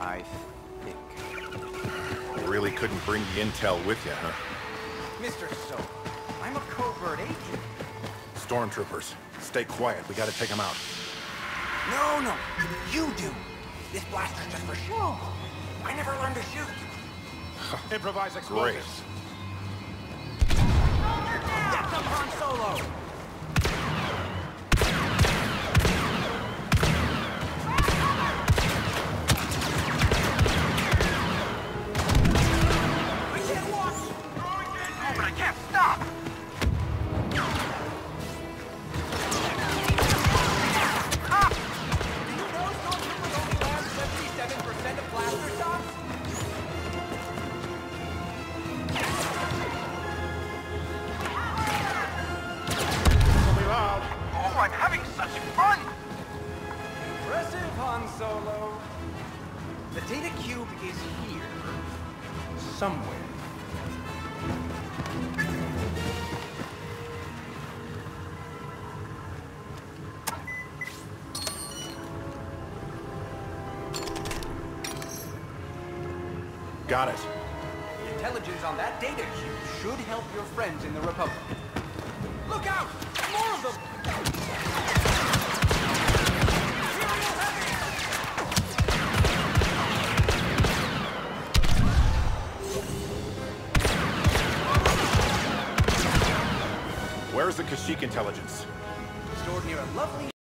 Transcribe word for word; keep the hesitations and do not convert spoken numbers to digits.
I think. You really couldn't bring the intel with you, huh? Mister So, I'm a covert agent. Stormtroopers, stay quiet. We gotta take them out. No, no, you do. This blaster's just for show. I never learned to shoot. Improvise explosives. That's up Han Solo. I can't watch. Oh, but I can't stop. Ah! Do you know Stormtroopers only land seventy-seven percent of blaster shots? Oh, I'm having such fun! Impressive, Han Solo. The data cube is here. Somewhere. Got it. The intelligence on that data cube should help your friends in the Republic. Look out! More of them! Imperial heavy! Where's the Kashyyyk intelligence? Stored near a lovely